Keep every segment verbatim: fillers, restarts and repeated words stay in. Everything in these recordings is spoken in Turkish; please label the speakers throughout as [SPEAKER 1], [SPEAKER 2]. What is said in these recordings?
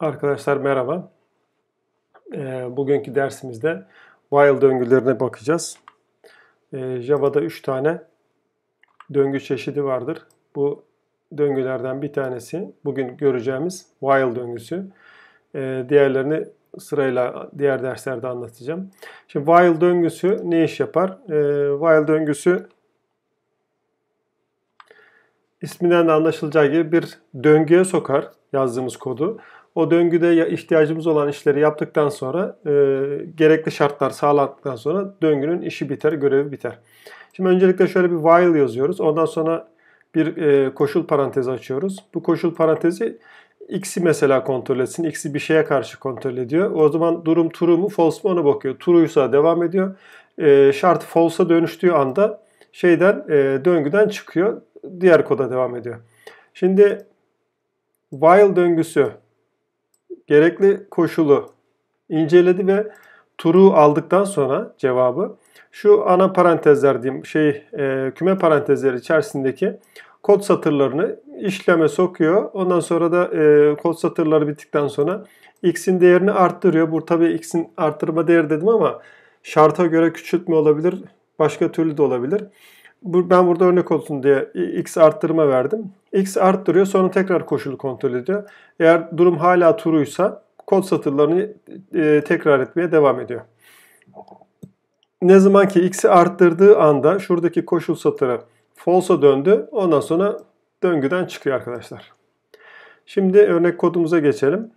[SPEAKER 1] Arkadaşlar merhaba. Ee, bugünkü dersimizde while döngülerine bakacağız. Ee, Java'da üç tane döngü çeşidi vardır. Bu döngülerden bir tanesi bugün göreceğimiz while döngüsü. Ee, diğerlerini sırayla diğer derslerde anlatacağım. Şimdi while döngüsü ne iş yapar? Ee, while döngüsü isminden de anlaşılacağı gibi bir döngüye sokar yazdığımız kodu. O döngüde ihtiyacımız olan işleri yaptıktan sonra, e, gerekli şartlar sağlandıktan sonra döngünün işi biter, görevi biter. Şimdi öncelikle şöyle bir while yazıyoruz. Ondan sonra bir e, koşul parantezi açıyoruz. Bu koşul parantezi x'i mesela kontrol etsin. X'i bir şeye karşı kontrol ediyor. O zaman durum true mu false mu ona bakıyor. True'ysa devam ediyor. E, şart false'a dönüştüğü anda şeyden e, döngüden çıkıyor. Diğer koda devam ediyor. Şimdi while döngüsü gerekli koşulu inceledi ve true aldıktan sonra cevabı şu ana parantezler diyeyim şey e, küme parantezleri içerisindeki kod satırlarını işleme sokuyor. Ondan sonra da e, kod satırları bittikten sonra x'in değerini arttırıyor. Bu tabii x'in arttırma değeri dedim ama şarta göre küçültme olabilir. Başka türlü de olabilir. Ben burada örnek olsun diye x arttırma verdim. X arttırıyor, sonra tekrar koşulu kontrol ediyor. Eğer durum hala true'ysa kod satırlarını e, tekrar etmeye devam ediyor. Ne zaman ki x'i arttırdığı anda şuradaki koşul satırı false'a döndü. Ondan sonra döngüden çıkıyor arkadaşlar. Şimdi örnek kodumuza geçelim.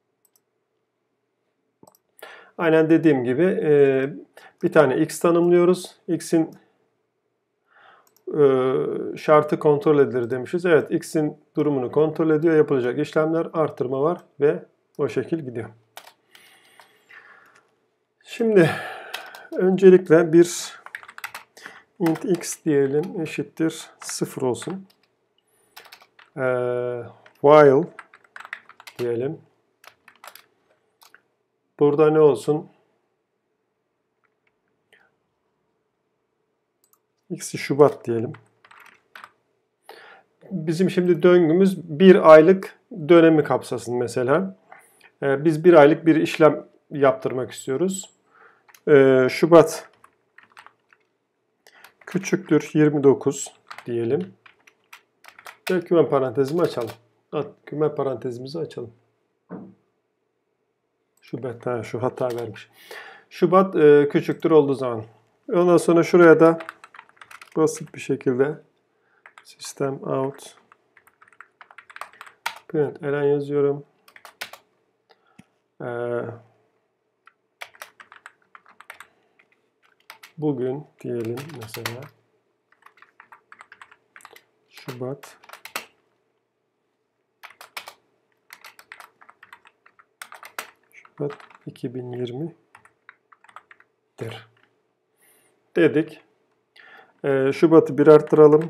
[SPEAKER 1] Aynen dediğim gibi e, bir tane x tanımlıyoruz. X'in şartı kontrol edilir demişiz. Evet, x'in durumunu kontrol ediyor. Yapılacak işlemler, artırma var ve o şekil gidiyor. Şimdi öncelikle bir int x diyelim eşittir sıfır olsun. Ee, while diyelim. Burada ne olsun? X'i Şubat diyelim. Bizim şimdi döngümüz bir aylık dönemi kapsasın mesela. Ee, biz bir aylık bir işlem yaptırmak istiyoruz. Ee, Şubat küçüktür yirmi dokuz diyelim. Ve küme parantezimi açalım. Küme parantezimizi açalım. Şubat, ha, şu hata vermiş. Şubat e, küçüktür olduğu zaman. Ondan sonra şuraya da basit bir şekilde system out print elen yazıyorum. Ee, bugün diyelim mesela Şubat Şubat iki bin yirmi'dir dedik. Ee, Şubat'ı bir arttıralım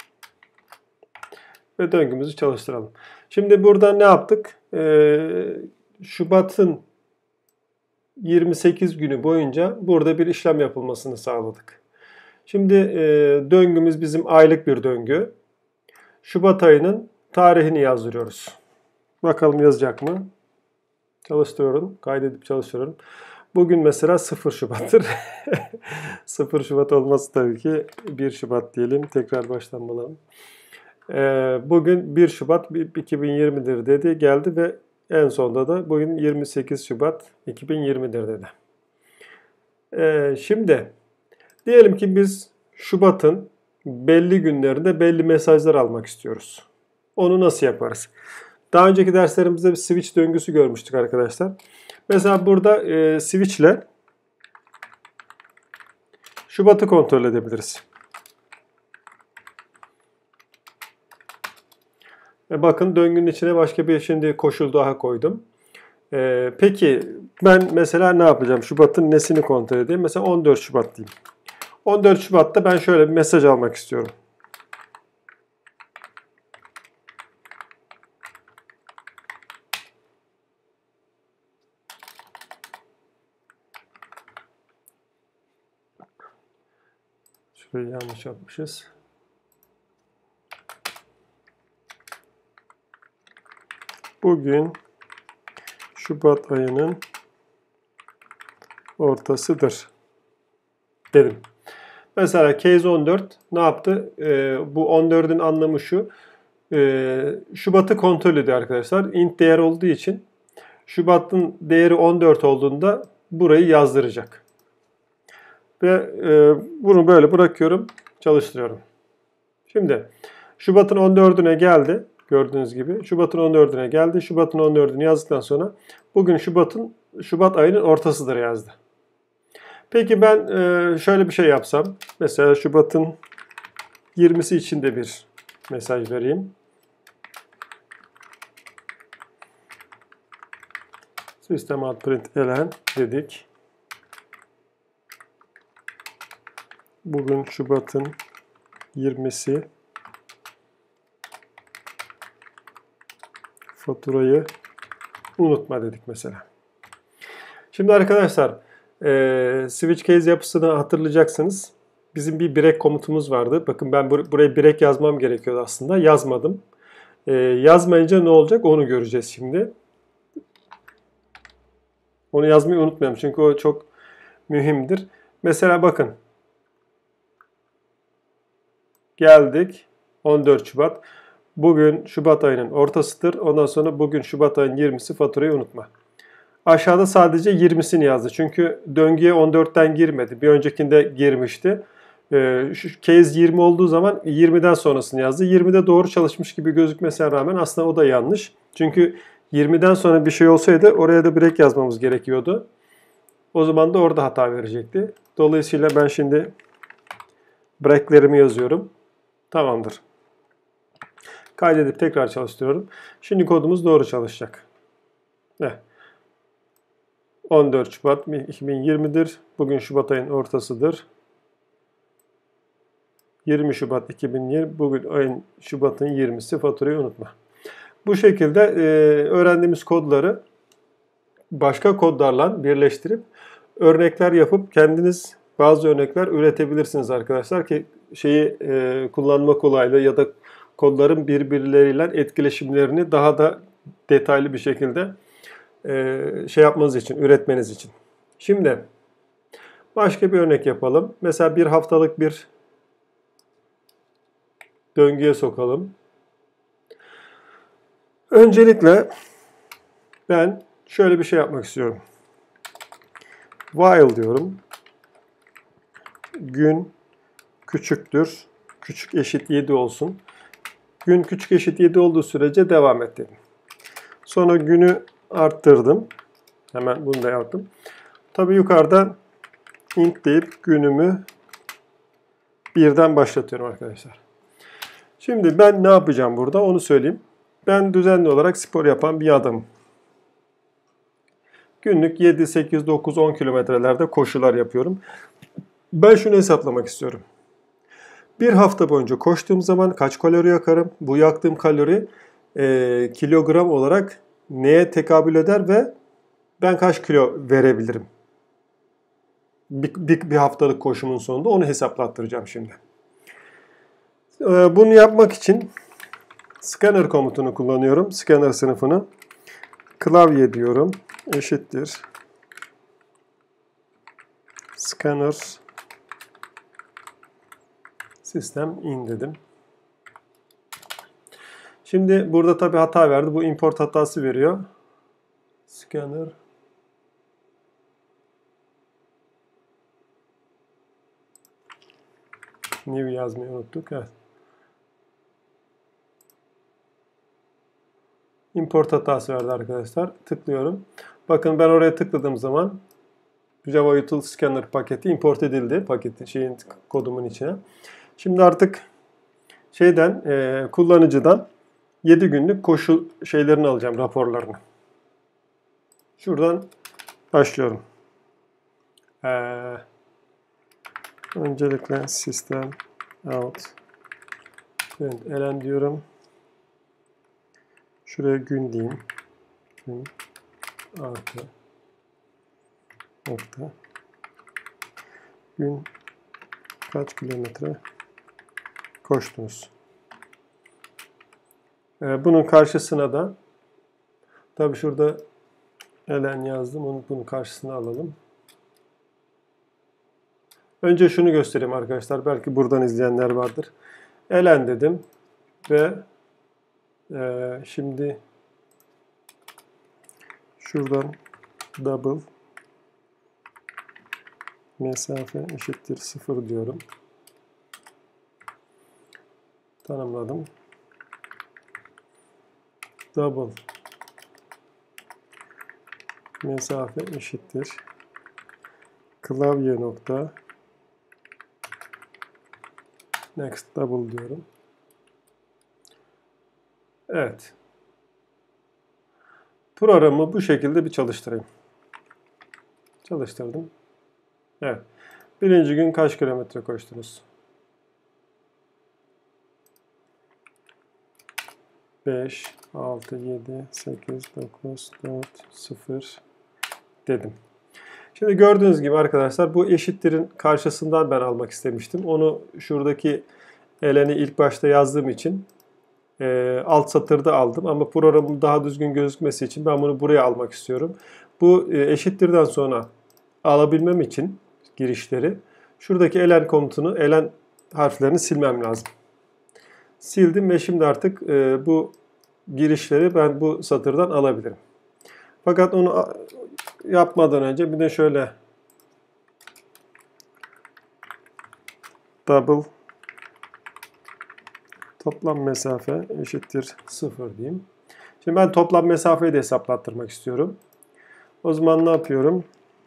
[SPEAKER 1] ve döngümüzü çalıştıralım. Şimdi burada ne yaptık? Ee, Şubat'ın yirmi sekiz günü boyunca burada bir işlem yapılmasını sağladık. Şimdi e, döngümüz bizim aylık bir döngü. Şubat ayının tarihini yazdırıyoruz. Bakalım yazacak mı? Çalıştırıyorum. Kaydedip çalıştırıyorum. Bugün mesela sıfır Şubat'tır. sıfır Şubat olması tabii ki bir Şubat diyelim. Tekrar baştan bulalım. Ee, bugün bir Şubat iki bin yirmi'dir dedi. Geldi ve en sonunda da bugün yirmi sekiz Şubat iki bin yirmi'dir dedi. Ee, şimdi diyelim ki biz Şubat'ın belli günlerinde belli mesajlar almak istiyoruz. Onu nasıl yaparız? Daha önceki derslerimizde bir switch döngüsü görmüştük arkadaşlar. Mesela burada e, switch ile Şubat'ı kontrol edebiliriz. E bakın döngünün içine başka bir şimdi koşul daha koydum. E, peki ben mesela ne yapacağım? Şubat'ın nesini kontrol edeyim? Mesela on dört Şubat diyeyim. on dört Şubat'ta ben şöyle bir mesaj almak istiyorum. Şurayı yanlış yapmışız. Bugün Şubat ayının ortasıdır dedim. Mesela case on dört ne yaptı? Ee, bu on dördün anlamı şu. Ee, Şubat'ı kontrol ediyor arkadaşlar. Int değer olduğu için Şubat'ın değeri on dört olduğunda burayı yazdıracak. Ve e, bunu böyle bırakıyorum. Çalıştırıyorum. Şimdi Şubat'ın on dördüne geldi. Gördüğünüz gibi Şubat'ın on dördüne geldi. Şubat'ın on dördünü yazdıktan sonra bugün Şubat'ın Şubat ayının ortasıdır yazdı. Peki ben e, şöyle bir şey yapsam. Mesela Şubat'ın yirmisi için de bir mesaj vereyim. System out print elen dedik. Bugün Şubat'ın yirmisi. Faturayı unutma dedik mesela. Şimdi arkadaşlar e, switch case yapısını hatırlayacaksınız. Bizim bir break komutumuz vardı. Bakın ben bur buraya break yazmam gerekiyordu aslında. Yazmadım. E, yazmayınca ne olacak onu göreceğiz şimdi. Onu yazmayı unutmayalım çünkü o çok mühimdir. Mesela bakın. Geldik. on dört Şubat. Bugün Şubat ayının ortasıdır. Ondan sonra bugün Şubat ayının yirmisi faturayı unutma. Aşağıda sadece yirmisini yazdı. Çünkü döngüye on dörtten girmedi. Bir öncekinde girmişti. Ee, şu case yirmi olduğu zaman yirmiden sonrasını yazdı. yirmide doğru çalışmış gibi gözükmesine rağmen aslında o da yanlış. Çünkü yirmiden sonra bir şey olsaydı oraya da break yazmamız gerekiyordu. O zaman da orada hata verecekti. Dolayısıyla ben şimdi breaklerimi yazıyorum. Tamamdır. Kaydedip tekrar çalıştırıyorum. Şimdi kodumuz doğru çalışacak. Ne? on dört Şubat iki bin yirmi'dir. Bugün Şubat ayının ortasıdır. yirmi Şubat iki bin yirmi. Bugün ayın Şubat'ın yirmisi. Faturayı unutma. Bu şekilde e, öğrendiğimiz kodları başka kodlarla birleştirip örnekler yapıp kendiniz bazı örnekler üretebilirsiniz arkadaşlar ki şeyi e, kullanma kolaylığı ya da kodların birbirleriyle etkileşimlerini daha da detaylı bir şekilde e, şey yapmanız için, üretmeniz için. Şimdi başka bir örnek yapalım. Mesela bir haftalık bir döngüye sokalım. Öncelikle ben şöyle bir şey yapmak istiyorum. While diyorum. Gün küçüktür. Küçük eşit yedi olsun. Gün küçük eşit yedi olduğu sürece devam et dedim. Sonra günü arttırdım. Hemen bunu da yaptım. Tabii yukarıda int deyip günümü birden başlatıyorum arkadaşlar. Şimdi ben ne yapacağım burada onu söyleyeyim. Ben düzenli olarak spor yapan bir adamım. Günlük yedi, sekiz, dokuz, on kilometrelerde koşular yapıyorum. Ben şunu hesaplamak istiyorum. Bir hafta boyunca koştuğum zaman kaç kalori yakarım? Bu yaktığım kalori e, kilogram olarak neye tekabül eder ve ben kaç kilo verebilirim? Bir, bir, bir haftalık koşumun sonunda onu hesaplattıracağım şimdi. E, bunu yapmak için scanner komutunu kullanıyorum. Scanner sınıfını. Klavye diyorum. Eşittir. Scanner sistem in dedim. Şimdi burada tabi hata verdi. Bu import hatası veriyor. Scanner new yazmayı unuttuk. Evet. Import hatası verdi arkadaşlar. Tıklıyorum. Bakın ben oraya tıkladığım zaman Java Util Scanner paketi import edildi. Paketin şeyin kodumun içine. Şimdi artık şeyden e, kullanıcıdan yedi günlük koşu şeylerini alacağım, raporlarını. Şuradan başlıyorum. Ee, öncelikle system out print elen diyorum. Şuraya gün diyeyim. Gün artı nokta. Gün kaç kilometre koştunuz? Ee, bunun karşısına da tabii şurada Elen yazdım. Onu bunun karşısına alalım. Önce şunu göstereyim arkadaşlar. Belki buradan izleyenler vardır. Elen dedim ve e, şimdi şuradan double mesafe eşittir sıfır diyorum. Tanımladım. Double mesafe eşittir klavye nokta next double diyorum. Evet. Programı bu şekilde bir çalıştırayım. Çalıştırdım. Evet. Birinci gün kaç kilometre koştunuz? beş, altı, yedi, sekiz, dokuz, dört, sıfır dedim. Şimdi gördüğünüz gibi arkadaşlar bu eşittirin karşısından ben almak istemiştim. Onu şuradaki eleni ilk başta yazdığım için e, alt satırda aldım. Ama programın daha düzgün gözükmesi için ben bunu buraya almak istiyorum. Bu e, eşittirden sonra alabilmem için girişleri şuradaki elen komutunu, elen harflerini silmem lazım. Sildim ve şimdi artık e, bu girişleri ben bu satırdan alabilirim. Fakat onu yapmadan önce bir de şöyle double toplam mesafe eşittir sıfır diyeyim. Şimdi ben toplam mesafeyi de hesaplattırmak istiyorum. O zaman ne yapıyorum?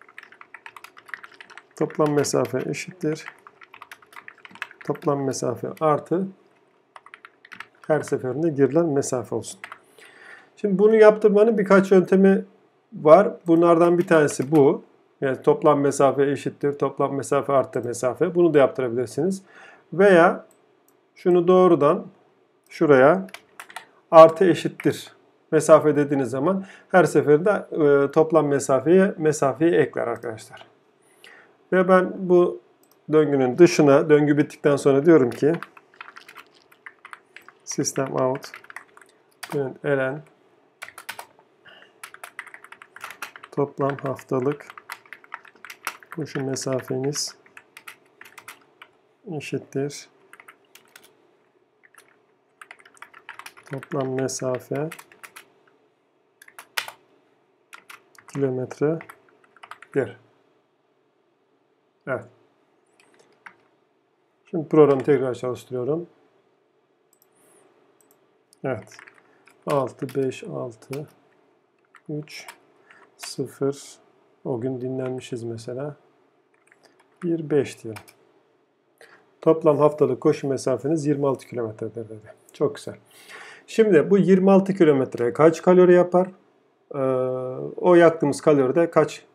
[SPEAKER 1] Toplam mesafe eşittir toplam mesafe artı her seferinde girilen mesafe olsun. Şimdi bunu yaptırmanın birkaç yöntemi var. Bunlardan bir tanesi bu. Yani toplam mesafe eşittir toplam mesafe artı mesafe. Bunu da yaptırabilirsiniz. Veya şunu doğrudan şuraya artı eşittir mesafe dediğiniz zaman her seferinde e, toplam mesafeye mesafeyi ekler arkadaşlar. Ve ben bu döngünün dışına, döngü bittikten sonra diyorum ki system out elen toplam haftalık koşu mesafeniz eşittir toplam mesafe kilometre bir. Evet. Şimdi programı tekrar çalıştırıyorum. Evet. altı, beş, altı, üç, sıfır. O gün dinlenmişiz mesela. bir, beş diyelim. Toplam haftalık koşu mesafeniz yirmi altı kilometredir dedi. Çok güzel. Şimdi bu yirmi altı kilometre kaç kalori yapar? Ee, o yaktığımız kalori de kaç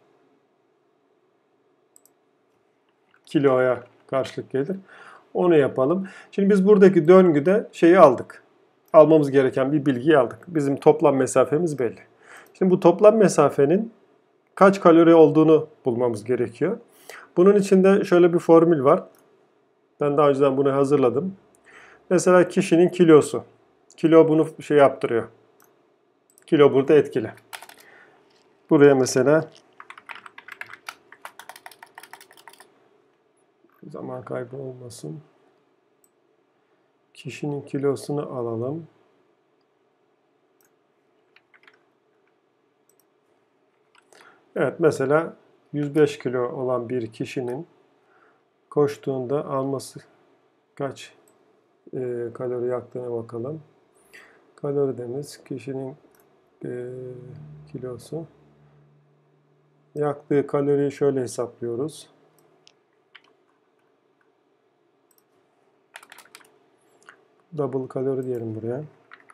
[SPEAKER 1] kiloya karşılık gelir? Onu yapalım. Şimdi biz buradaki döngüde şeyi aldık. Almamız gereken bir bilgiyi aldık. Bizim toplam mesafemiz belli. Şimdi bu toplam mesafenin kaç kalori olduğunu bulmamız gerekiyor. Bunun için de şöyle bir formül var. Ben daha önceden bunu hazırladım. Mesela kişinin kilosu. Kilo bunu şey yaptırıyor. Kilo burada etkili. Buraya mesela zaman kaybı olmasın. Kişinin kilosunu alalım. Evet, mesela yüz beş kilo olan bir kişinin koştuğunda alması kaç e, kalori yaktığına bakalım. Kalori demiz kişinin e, kilosu. Yaktığı kaloriyi şöyle hesaplıyoruz. Double kalori diyelim buraya.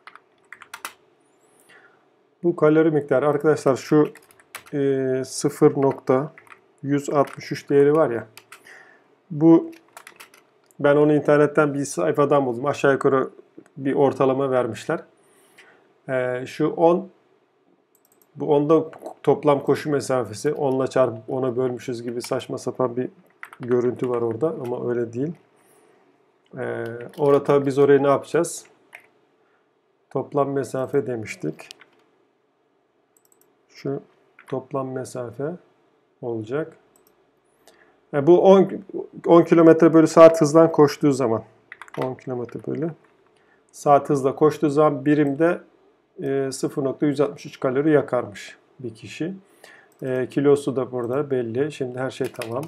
[SPEAKER 1] Bu kalori miktarı arkadaşlar şu e, sıfır nokta yüz altmış üç değeri var ya. Bu ben onu internetten bir sayfadan buldum. Aşağı yukarı bir ortalama vermişler. E, şu on bu onda toplam koşu mesafesi onla çarpıp ona bölmüşüz gibi saçma sapan bir görüntü var orada ama öyle değil. Ee, orada tabii biz oraya ne yapacağız? Toplam mesafe demiştik. Şu toplam mesafe olacak. Yani bu on, on kilometre bölü saat hızdan koştuğu zaman on kilometre bölü saat hızla koştuğu zaman birimde e, sıfır nokta yüz altmış üç kalori yakarmış bir kişi. E, kilosu da burada belli. Şimdi her şey tamam.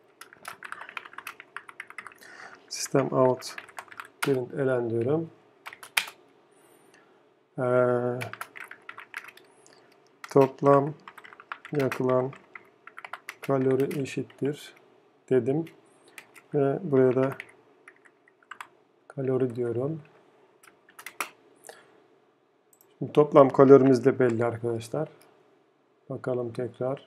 [SPEAKER 1] System out print elen diyorum. E, toplam yakılan kalori eşittir dedim. Ve buraya da kalori diyorum. Şimdi toplam kalorimiz de belli arkadaşlar. Bakalım tekrar.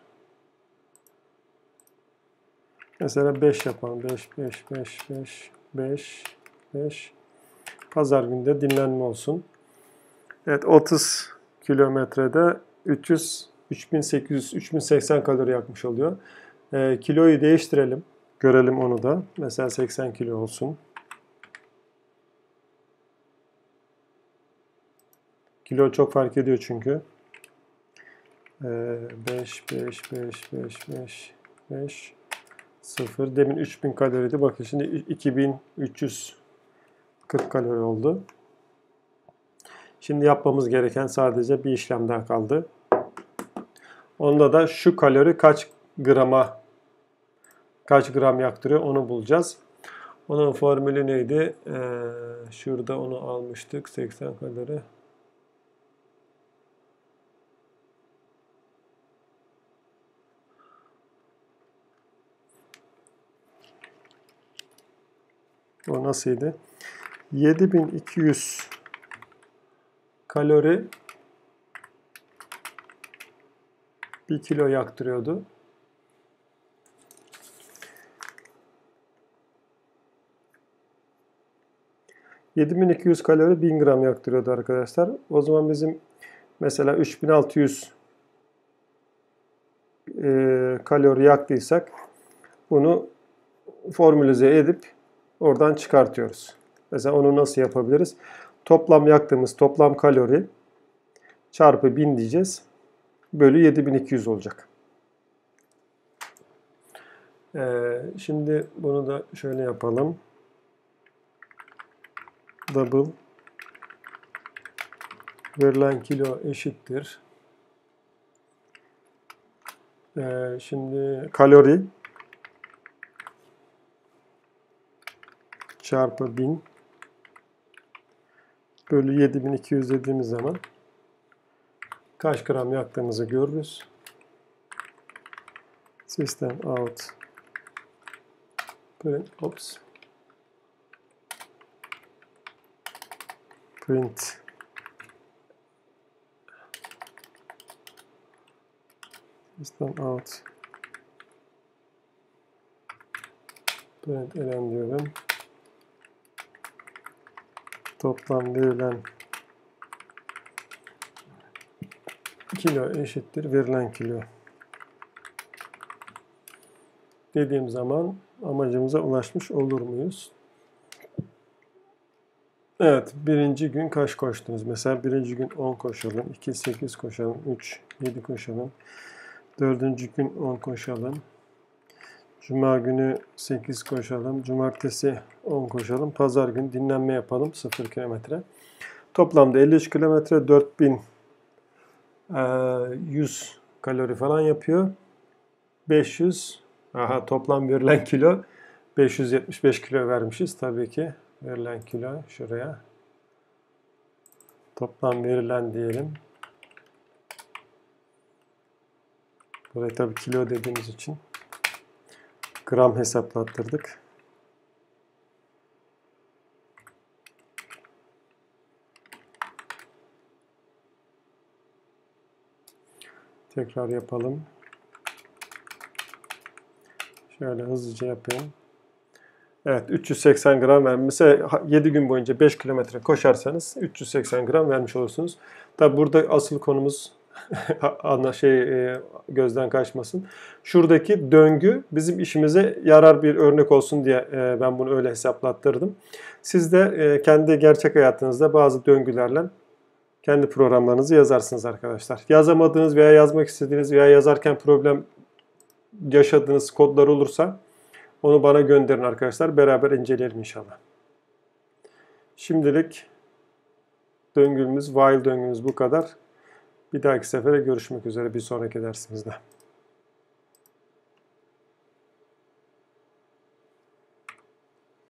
[SPEAKER 1] Mesela beş yapalım. beş, beş, beş, beş, beş, beş. Pazar günü de dinlenme olsun. Evet, otuz kilometrede üç yüz, üç bin sekiz yüz, üç bin seksen kalori yakmış oluyor. E, kiloyu değiştirelim. Görelim onu da. Mesela seksen kilo olsun. Kilo çok fark ediyor çünkü. beş, beş, beş, beş, beş, beş, sıfır. Demin üç bin kaloriydi. Bakın şimdi iki bin üç yüz kırk kalori oldu. Şimdi yapmamız gereken sadece bir işlem daha kaldı. Onda da şu kalori kaç grama, kaç gram yaktırıyor onu bulacağız. Onun formülü neydi? Ee, şurada onu almıştık. seksen kalori. O nasıldı? yedi bin iki yüz kalori bir kilo yaktırıyordu. yedi bin iki yüz kalori bin gram yaktırıyordu arkadaşlar. O zaman bizim mesela üç bin altı yüz e, kalori yaktıysak bunu formülize edip oradan çıkartıyoruz. Mesela onu nasıl yapabiliriz? Toplam yaktığımız toplam kalori çarpı bin diyeceğiz. Bölü yedi bin iki yüz olacak. Ee, şimdi bunu da şöyle yapalım. Double verilen kilo eşittir. Ee, şimdi kalori çarpı bin bölü yedi bin iki yüz dediğimiz zaman kaç gram yaktığımızı görürüz. System out print ops print system out print elen diyorum. Toplam verilen kilo eşittir verilen kilo dediğim zaman amacımıza ulaşmış olur muyuz? Evet, birinci gün kaç koştunuz? Mesela birinci gün on koşalım, iki sekiz koşalım, üç yedi koşalım, dördüncü gün on koşalım, cuma günü sekiz koşalım, cumartesi on koşalım, pazar günü dinlenme yapalım sıfır kilometre. Toplamda elli üç kilometre, dört bin yüz kalori falan yapıyor. beş yüz, aha toplam verilen kilo beş yüz yetmiş beş kilo vermişiz tabii ki. Verilen kilo şuraya. Toplam verilen diyelim. Buraya tabii kilo dediğimiz için gram hesaplattırdık. Tekrar yapalım. Şöyle hızlıca yapayım. Evet, üç yüz seksen gram vermiş. Mesela yedi gün boyunca beş kilometre koşarsanız üç yüz seksen gram vermiş olursunuz. Tabi burada asıl konumuz ana şey gözden kaçmasın. Şuradaki döngü bizim işimize yarar bir örnek olsun diye ben bunu öyle hesaplattırdım. Siz de kendi gerçek hayatınızda bazı döngülerle kendi programlarınızı yazarsınız arkadaşlar. Yazamadığınız veya yazmak istediğiniz veya yazarken problem yaşadığınız kodlar olursa onu bana gönderin arkadaşlar. Beraber inceleyelim inşallah. Şimdilik döngümüz, while döngümüz bu kadar. Bir dahaki sefere görüşmek üzere bir sonraki dersimizde.